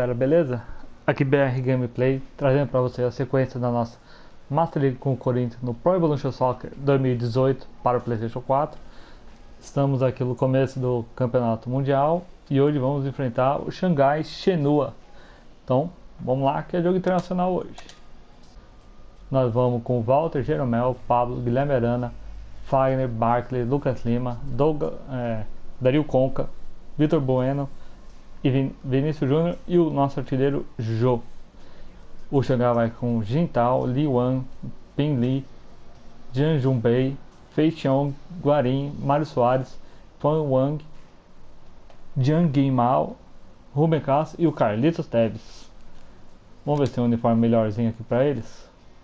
galera, beleza? Aqui BR Gameplay, trazendo para você a sequência da nossa Master League com o Corinthians no Pro Evolution Soccer 2018 para o PlayStation 4. Estamos aqui no começo do Campeonato Mundial e hoje vamos enfrentar o Xangai Shenhua. Então, vamos lá que é jogo internacional hoje. Nós vamos com Walter, Jeromel, Pablo, Guilherme Arana, Fagner, Barkley, Lucas Lima, Dario Conca, Vitor Bueno e Vinícius Júnior e o nosso artilheiro Jô. O Xangai vai com Jintao, Li Wan, Pin Li, Jian Junbei, Fei Xiong, Guarim, Mário Soares, Fan Wang, Jiang Guimao, Rubem Castro e o Carlitos Teves. Vamos ver se tem um uniforme melhorzinho aqui pra eles.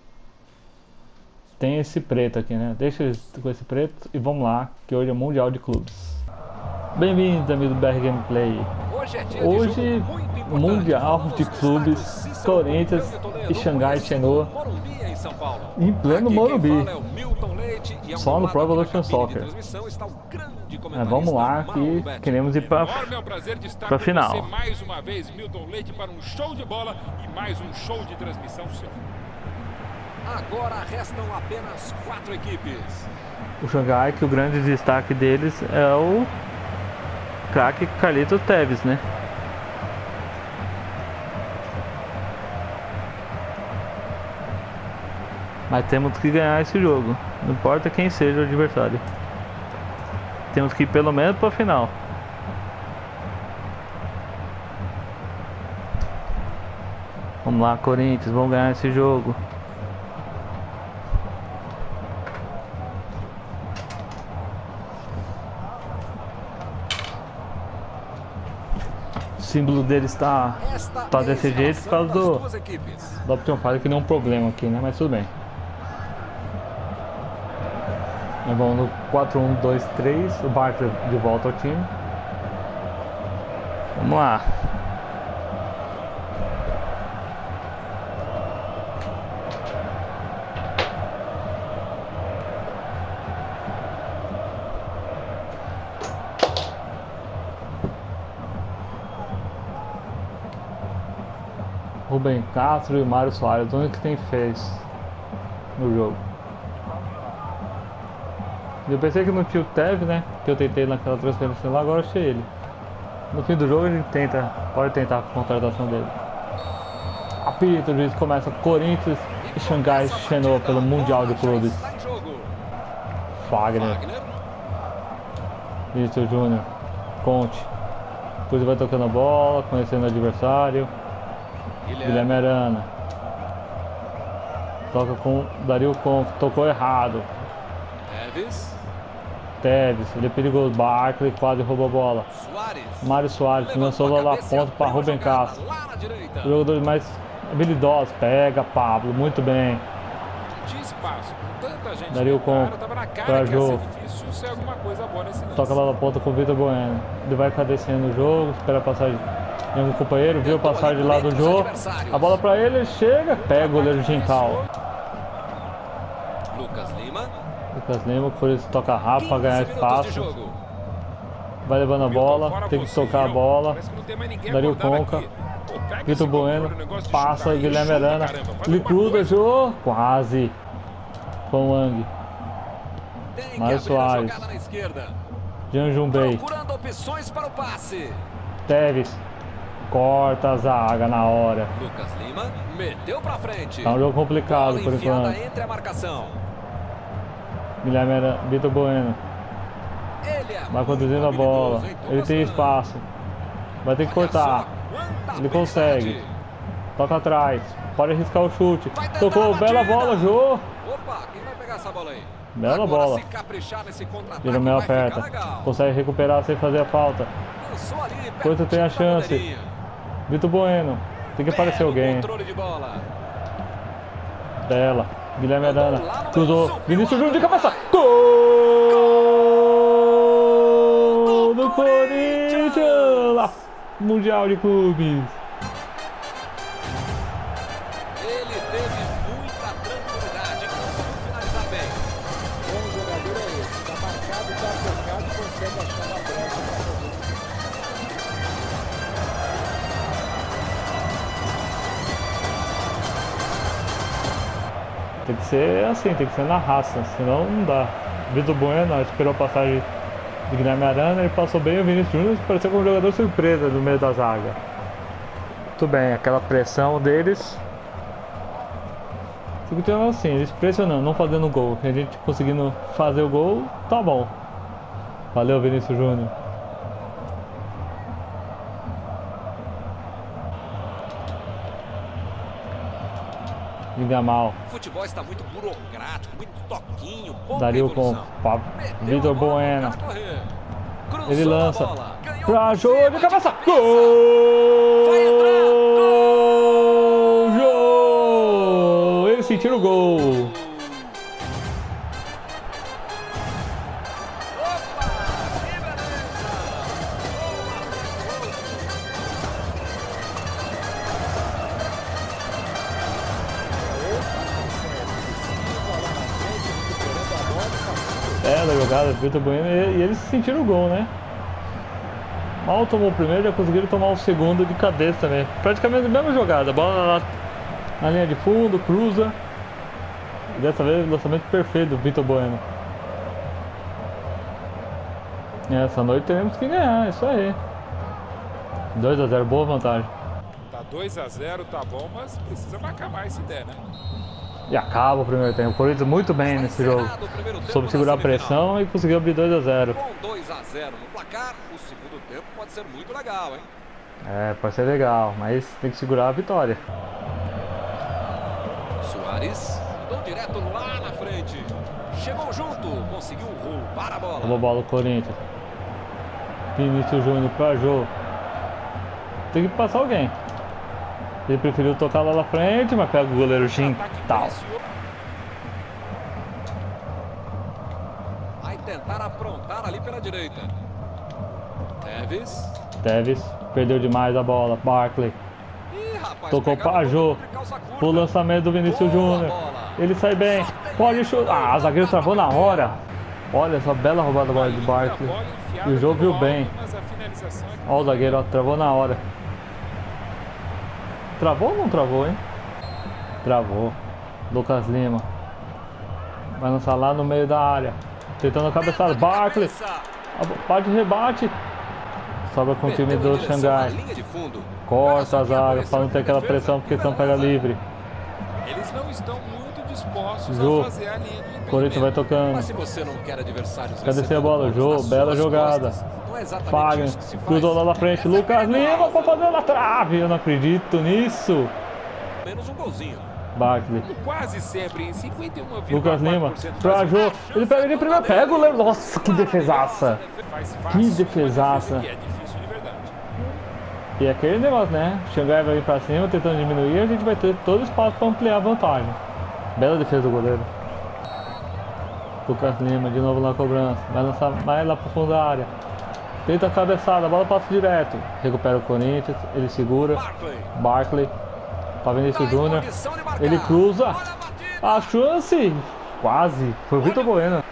Tem esse preto aqui, né? Deixa eles com esse preto e vamos lá, que hoje é Mundial de Clubes. Bem-vindos, amigos do BR Gameplay. Hoje, Mundial de Clubes, Corinthians e Xangai Shenhua em pleno Morumbi, só no Pro Evolution Soccer. Vamos lá que queremos ir para a final. Mais uma vez, Milton Leite para um show de bola e mais um show de transmissão seu. Agora restam apenas 4 equipes. O Xangai, que o grande destaque deles é o craque Carlitos Teves, né? Mas temos que ganhar esse jogo, não importa quem seja o adversário. Temos que ir pelo menos para a final. Vamos lá, Corinthians, vamos ganhar esse jogo. O símbolo dele está desse jeito por causa do Option File, que não é um problema aqui, né? Mas tudo bem. Nós vamos no 4-1-2-3, o Barkley de volta ao time. Vamos lá. Rubem Castro e o Mário Soares, o único que tem fez no jogo. Eu pensei que não tinha o Teve, né? Que eu tentei naquela transferência lá, agora achei ele. No fim do jogo a gente pode tentar a contratação dele. Apito, o juiz começa Corinthians e Xangai Shenhua pelo Mundial de Clubes. Fagner, Vinícius Júnior, Conte. Depois vai tocando a bola, conhecendo o adversário. Guilherme Arana. Toca com Dario Conca, tocou errado. Teves, ele é perigoso. Barkley quase roubou a bola. Mário Soares lançou lá na ponta para Rubem Castro. Os jogadores mais habilidosos. Pega Pablo, muito bem. Dario Conca para Jô. Toca lá na ponta com o Vitor Bueno. Ele vai cadecendo o jogo, espera a passagem. Tem um companheiro, viu passar de lado do Jô. A bola pra ele, chega, pega o goleiro Jintao. Lucas Lima, por isso toca rápido para ganhar espaço. Vai levando a bola, tem que tocar a bola. Dario Conca, Vitor Bueno, passa Guilherme Arana. Ele cruza, Jô, quase. Fan Wang, Mário Soares, Jian Junbei, Teves. Corta a zaga na hora. Lucas Lima meteu pra frente. Tá um jogo complicado por enquanto. Entre a marcação. Guilherme era Vitor Bueno. Vai conduzindo a bola. Ele tem espaço. Vai ter que cortar. Ele consegue. Toca atrás. Pode arriscar o chute. Tocou, bela bola, Jô. Opa, quem vai pegar essa bola aí? Bela bola. Jeromel aperta. Consegue recuperar sem fazer a falta. Coisa tem a chance. Vitor Bueno. Tem que aparecer alguém. Bela. Guilherme Arana. Cruzou. Vinícius Júnior de cabeça. Gol do Corinthians. Mundial de Clubes. Ele teve muita tranquilidade. Conseguiu finalizar bem. Bom jogador é esse. Tá marcado, tá focado, consegue achar uma brecha. Tem que ser assim, tem que ser na raça, senão não dá. Vitor Bueno esperou a passagem de Guilherme Arana, ele passou bem, o Vinícius Júnior pareceu como um jogador surpresa no meio da zaga. Muito bem, aquela pressão deles. Continuando assim, eles pressionando, não fazendo gol. A gente conseguindo fazer o gol, tá bom. Valeu, Vinícius Júnior. Liga mal. O futebol está muito burocrático, muito toquinho, pouca Daria o evolução. Vitor Bueno. Cruzou Ele lança a bola, ganhou pra por Jô cima, de cabeça. Vai entrar, Gol! Jô! Eles sentiram o gol. Opa, que beleza! É, da jogada, Vitor Bueno, e eles sentiram o gol, né? Mal tomou o primeiro, já conseguiram tomar o segundo de cabeça também. Praticamente a mesma jogada, bola na linha de fundo, cruza. E dessa vez, lançamento perfeito do Vitor Bueno. E essa noite teremos que ganhar, isso aí. 2 a 0, boa vantagem. Tá 2 a 0, tá bom, mas precisa marcar mais se der, né? E acaba o primeiro tempo. O Corinthians muito bem nesse jogo. Soube segurar a pressão e conseguiu abrir 2 a 0. Com 2 a 0 no placar, o segundo tempo pode ser muito legal, hein? É, pode ser legal, mas tem que segurar a vitória. Soares, deu direto lá na frente. Chegou junto, conseguiu roubar a bola. Roubou a bola o Corinthians. Vinícius Júnior pra Jô. Tem que passar alguém. Ele preferiu tocar lá na frente, mas pega o goleiro Gintal. Vai tentar aprontar ali pela direita. Teves perdeu demais a bola. Barkley Ih, rapaz, tocou pra Jô. O lançamento do Vinícius Júnior. Ele sai bem. Pode chutar. Ah, o zagueiro travou na hora. Olha essa bela roubada da bola de Barkley. E o jogo viu bem. Olha o zagueiro, ó, travou na hora. Travou ou não travou, hein? Travou. Lucas Lima. Vai lançar lá no meio da área. Tentando a cabeçada. Barkley. Bate rebate. Sobra com o time do Xangai. Corta a zaga para não ter aquela pressão, porque senão pega livre. Eles não estão muito dispostos Jô. a fazer a linha de impedimento. Corinthians vai tocando. Mas se você não quer adversários Cadê a bola? Jô, bela jogada. Fagner, cruzou lá na frente. Lucas Lima para fazer na trave. Eu não acredito nisso. Menos um golzinho. Barkley. Quase sempre em 51,4%. Lucas Lima pra Jô. Ele pega de primeira. Pega o goleiro. Nossa, que defesaça. Que defesaça. É difícil de verdade. E aquele negócio, né? O Xangai vai vir pra cima tentando diminuir. A gente vai ter todo o espaço para ampliar a vantagem. Bela defesa do goleiro. Lucas Lima de novo na cobrança. Vai lançar mais lá pro fundo da área. Tenta a cabeçada, a bola passa direto. Recupera o Corinthians, ele segura. Barkley. Para Vinícius Júnior. Ele cruza. A chance. Quase. Foi o Vitor Bueno.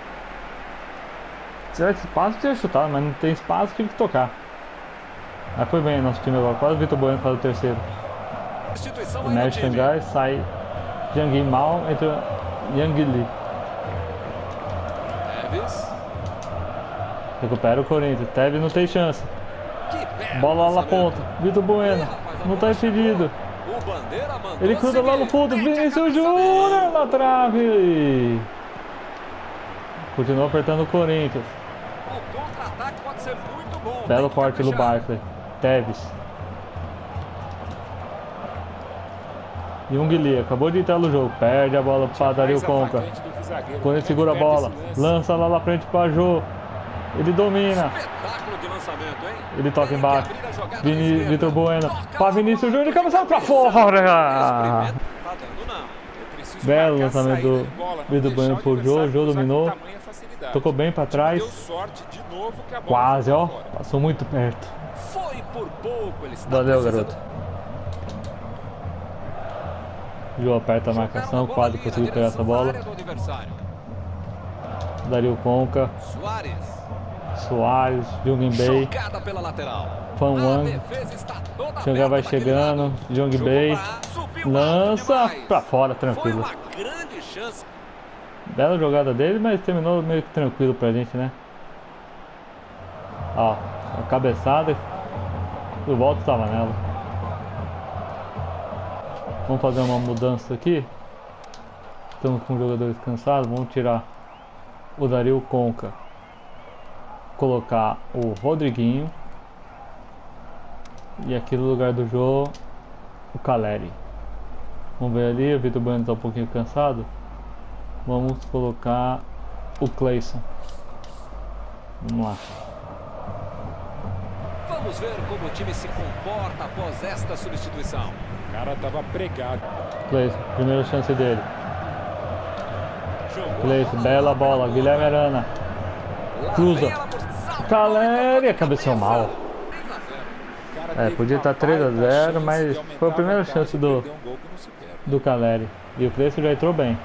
Se tivesse espaço, tinha chutado, mas não tem espaço, tinha que tocar. Mas foi bem nosso time agora. Quase o Vitor Bueno faz o terceiro. O Nash Xangai sai. Jiangui mal, entra Yang Li. Recupera o Corinthians. Tevez não tem chance. Bola lá na ponta. Vitor Bueno. Não tá impedido. Ele cruza lá no fundo. Vinícius Júnior na trave. Continua apertando o Corinthians. Belo corte do Barkley. Tevez. Yung Lee acabou de entrar no jogo. Perde a bola para Dario Conca. Corinthians segura a bola. Lança lá na frente para Jô. Ele domina. Ele toca embaixo. Vitor Bueno. Para Vinícius Júnior. Cabeçada para fora. Belo lançamento do Vitor Bueno pro Jô. Jô dominou. Tocou bem para trás. Quase, ó. Passou muito perto. Valeu, garoto. Jô aperta a marcação. Quase conseguiu pegar essa bola. Dario Conca. Soares, Jung Bei, Fan Wang, Xangai vai chegando, Jung Bei, Lança pra fora, tranquilo. Foi uma grande chance. Bela jogada dele, mas terminou meio que tranquilo pra gente, né? Ó, a cabeçada. O Walter estava nela. Vamos fazer uma mudança aqui. Estamos com jogadores cansados. Vamos tirar o Dario Conca. Colocar o Rodriguinho. E aqui no lugar do Jô, o Caleri. Vamos ver ali, o Vitor Bueno está um pouquinho cansado. Vamos colocar o Cleison. Vamos lá. Vamos ver como o time se comporta após esta substituição. O cara tava pregado. Cleison, primeira chance dele. Cleison, bela bola, Guilherme Arana. Cruza. Caleri, cabeceou mal. Podia estar 3 a 0, mas foi a primeira chance do Caleri. E o Cleison já entrou bem.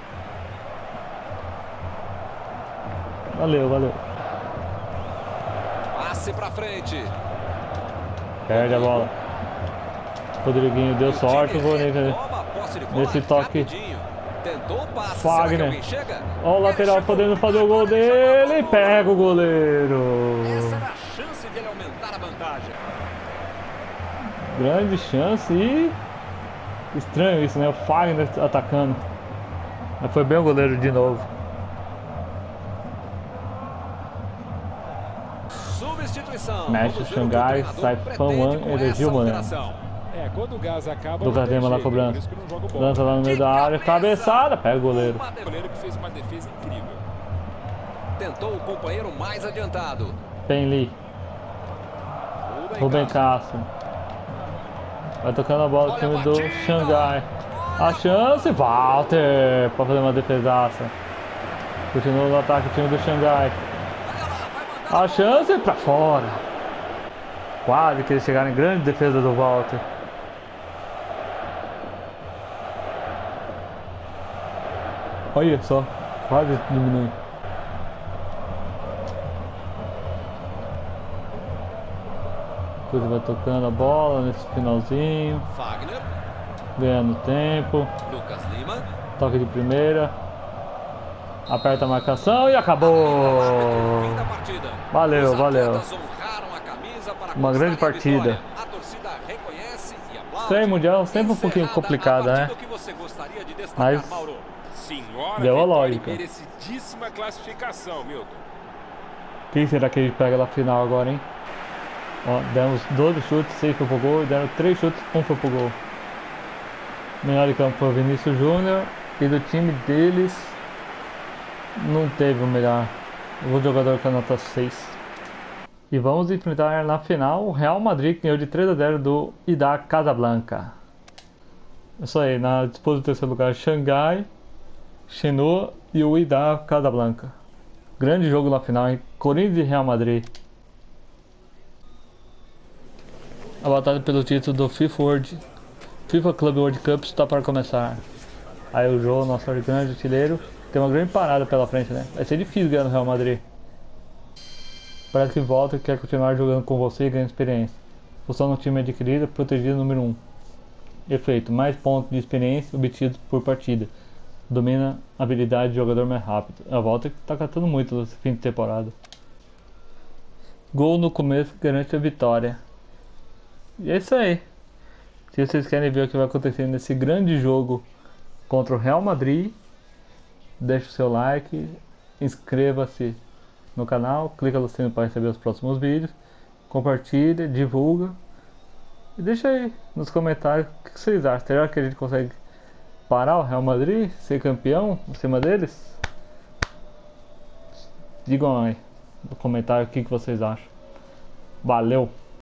Valeu, valeu. Passe pra frente. Perde a bola. Rodriguinho deu sorte, o Bonito nesse toque. Fagner. Olha o lateral podendo fazer o gol dele. Pega o goleiro. Essa era a chance de ele aumentar a vantagem. Grande chance e... Estranho isso, né? O Fagner atacando. Mas foi bem o goleiro de novo. Substituição. Mexe o Xangai, sai Fanwan, Elegil Moreno. Quando o gás acaba, Lucas Lima na cobrança. Lança lá no meio da área, cabeçada, pega o goleiro. O goleiro que fez uma defesa incrível. Tentou o companheiro mais adiantado. Penli. Rubem Castro. Vai tocando a bola no time do Xangai. A chance, Walter, para fazer uma defesaça. Continua no ataque o time do Xangai. A chance pra fora. Quase que eles chegaram em grande defesa do Walter. Olha só, quase diminui. Depois vai tocando a bola nesse finalzinho. Fagner. Ganhando tempo. Lucas Lima. Toque de primeira. Aperta a marcação e acabou. Valeu, valeu. Uma grande partida. Estreia mundial sempre um pouquinho complicada, né? Mas deu a lógica. Merecidíssima classificação, Milton. Quem será que ele pega na final agora, hein? Ó, demos 12 chutes, 6 foi pro gol. Deram 3 chutes, 1 foi pro gol. Melhor de campo foi o Vinícius Júnior. E do time deles não teve o melhor. O jogador com a nota 6. E vamos enfrentar na final o Real Madrid, que ganhou de 3 a 0 do Ida Casablanca. Isso aí, na disputa do terceiro lugar, Xangai, Shenhua e o Ida Casablanca. Grande jogo na final, hein? Corinthians e Real Madrid. A batalha pelo título do FIFA Club World Cup está para começar. Aí o João, nosso grande artilheiro, tem uma grande parada pela frente, né? Vai ser difícil ganhar no Real Madrid. Parece que volta e quer continuar jogando com você e ganhando experiência. Função no time adquirida, protegida número 1. Efeito, mais pontos de experiência obtidos por partida. Domina a habilidade de jogador mais rápido. A volta que está catando muito nesse fim de temporada. Gol no começo garante a vitória. E é isso aí. Se vocês querem ver o que vai acontecer nesse grande jogo contra o Real Madrid, deixe o seu like, inscreva-se no canal, clica no sino para receber os próximos vídeos, compartilha, divulga e deixa aí nos comentários o que vocês acham. Será que a gente consegue parar o Real Madrid, ser campeão em cima deles? Digam aí no comentário o que vocês acham. Valeu!